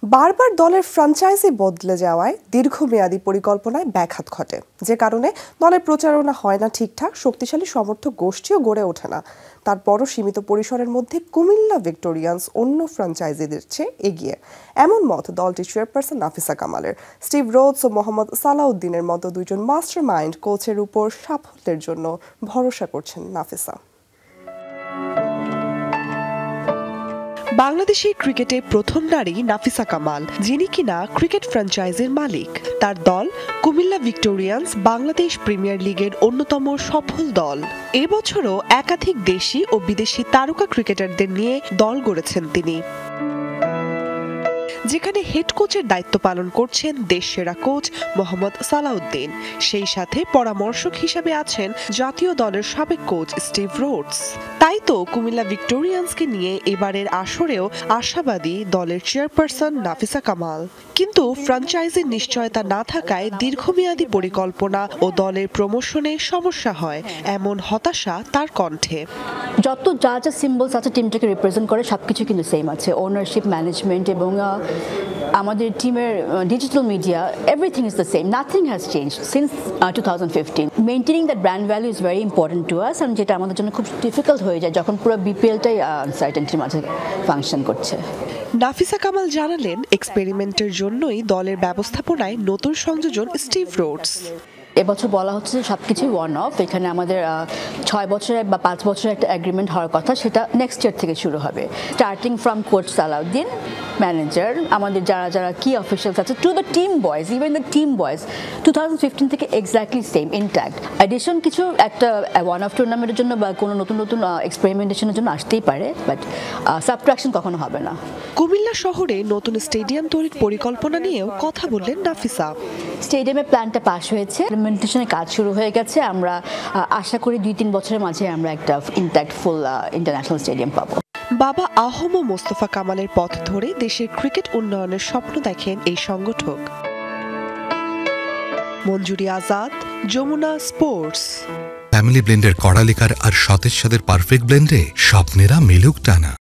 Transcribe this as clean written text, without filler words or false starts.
বারবার দলের ফ্র্যাঞ্চাইজি বদলে যাওয়ায় দীর্ঘমেয়াদী পরিকল্পনায় ব্যাঘাত ঘটে, যে কারণে দলের প্রচারণা হয় না ঠিকঠাক, শক্তিশালী সমর্থক গোষ্ঠীও গড়ে ওঠে না। তারপরও সীমিত পরিসরের মধ্যে কুমিল্লা ভিক্টোরিয়ান্স অন্য ফ্র্যাঞ্চাইজিদের চেয়ে এগিয়ে, এমন মত দলটির চেয়ারপারসন নাফিসা কামালের। স্টিভ রোডস ও মোহাম্মদ সালাউদ্দিনের মতো দুইজন মাস্টার মাইন্ড কোচের উপর সাফল্যের জন্য ভরসা করছেন নাফিসা। বাংলাদেশের ক্রিকেটে প্রথম নারী নাফিসা কামাল, যিনি কিনা ক্রিকেট ফ্র্যাঞ্চাইজির মালিক। তার দল কুমিল্লা ভিক্টোরিয়ান্স বাংলাদেশ প্রিমিয়ার লিগের অন্যতম সফল দল। এবছরও একাধিক দেশি ও বিদেশি তারকা ক্রিকেটারদের নিয়ে দল গড়েছেন তিনি, যেখানে হেড কোচের দায়িত্ব পালন করছেন দেশসেরা কোচ মোহাম্মদ সালাউদ্দিন। সেই সাথে পরামর্শক হিসেবে আছেন জাতীয় দলের সাবেক কোচ স্টিভ রোডস। তাই তো কুমিল্লা ভিক্টোরিয়ান্সকে নিয়ে এবারের আসরেও আশাবাদী দলের চেয়ারপারসন নাফিসা কামাল। কিন্তু ফ্র্যাঞ্চাইজির নিশ্চয়তা না থাকায় দীর্ঘমেয়াদী পরিকল্পনা ও দলের প্রমোশনে সমস্যা হয়, এমন হতাশা তার কণ্ঠে। যত যা যা সিম্বলস আছে টিমটাকে রিপ্রেজেন্ট করে সবকিছু কিন্তু সেম আছে। ওনারশিপ, ম্যানেজমেন্ট এবং আমাদের টিমের digital media, everything is the same, nothing has change since 2015। Maintaining that brand value is very important to us, and যেটা আমাদের জন্য খুব ডিফিকাল্ট হয়ে যায় যখন পুরো বিপিএলটাই আনসার্টেনটির মাঝে ফাংশন করছে। নাফিসা কামাল জানালেন, এক্সপেরিমেন্টের জন্যই দলের ব্যবস্থাপনায় নতুন সংযোজন স্টিভ রোডস। এবছর বলা হচ্ছে যে সবকিছু ওয়ান অফ। এখানে আমাদের 6 বছরের বা 5 বছরের একটা এগ্রিমেন্ট হওয়ার কথা, সেটা নেক্সট ইয়ার থেকে শুরু হবে। Starting from coach Salahuddin, manager, আমাদের যারা যারা কি অফিসিয়ালস আছে, to the team boys, even the team boys 2015 থেকে এক্স্যাক্টলি সেম, ইনট্যাক্ট। অ্যাডিশন কিছু একটা ওয়ান অফ টুর্নামেন্টের জন্য বা কোনো নতুন নতুন এক্সপেরিমেন্টেশনের জন্য আসতেই পারে, বাট সাবট্রাকশন কখনো হবে না। কুমিল্লা শহরে নতুন স্টেডিয়াম তৈরির পরিকল্পনা নিয়েও কথা বললেন নাফিসা। স্টেডিয়ামের প্ল্যানটা পাস হয়েছে, ইমপ্লিমেন্টেশনের কাজ শুরু হয়ে গেছে। আমরা আশা করি 2-3 বছরের মাঝে আমরা একটা ইনট্যাক্ট ফুল ইন্টারন্যাশনাল স্টেডিয়াম পাবো। বাবা আহম মোস্তফা কামালের পথ ধরে দেশের ক্রিকেট উন্নয়নের স্বপ্ন দেখেন এই সংগঠক। মঞ্জুরি আজাদ, যমুনা স্পোর্টস। ফ্যামিলি ব্লেন্ডের কড়ালিকার আর সতেজ স্বাদের পারফেক্ট ব্লেন্ডে স্বপ্নেরা মিলুক টানা।